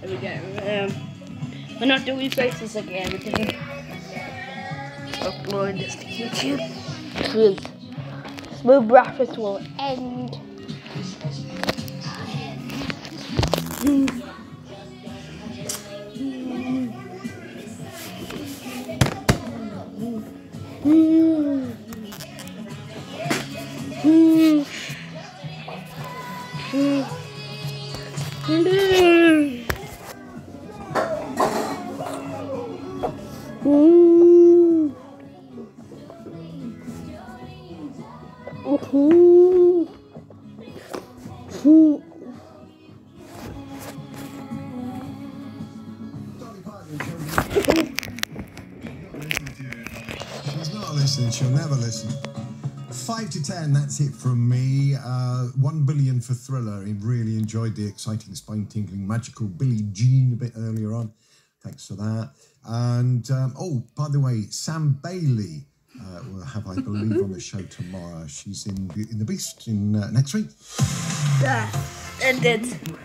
There we go. We're not doing faces again. We're going to upload this to YouTube. Because Smooth Breakfast will end. She's not listening, she'll never listen. 5 to 10, that's it from me. 1 billion for Thriller. I really enjoyed the exciting, spine-tingling, magical Billie Jean a bit earlier on. Thanks for that. And, oh, by the way, Sam Bailey will have, I believe, on the show tomorrow. She's in The Beast next week. Yeah, ended.